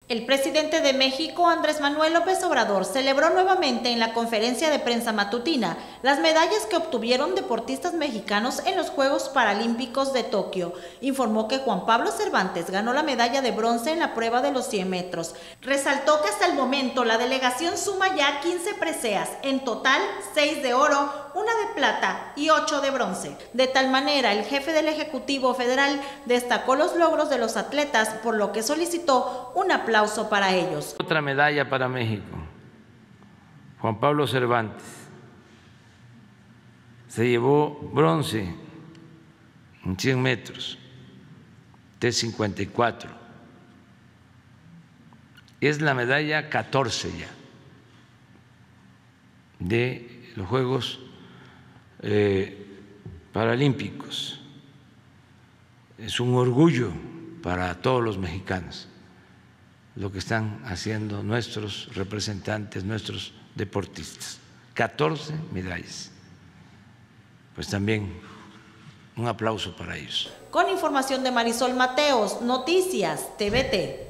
El presidente de México, Andrés Manuel López Obrador, celebró nuevamente en la conferencia de prensa matutina las medallas que obtuvieron deportistas mexicanos en los Juegos Paralímpicos de Tokio. Informó que Juan Pablo Cervantes ganó la medalla de bronce en la prueba de los 100 metros. Resaltó que hasta el momento la delegación suma ya 15 preseas, en total 6 de oro, 1 de plata y 8 de bronce. De tal manera, el jefe del Ejecutivo Federal destacó los logros de los atletas, por lo que solicitó un aplauso para ellos. Otra medalla para México. Juan Pablo Cervantes se llevó bronce en 100 metros, T54. Es la medalla 14 ya de los Juegos Paralímpicos. Es un orgullo para todos los mexicanos lo que están haciendo nuestros representantes, nuestros deportistas. 14 medallas. Pues también un aplauso para ellos. Con información de Marisol Mateos, Noticias TVT.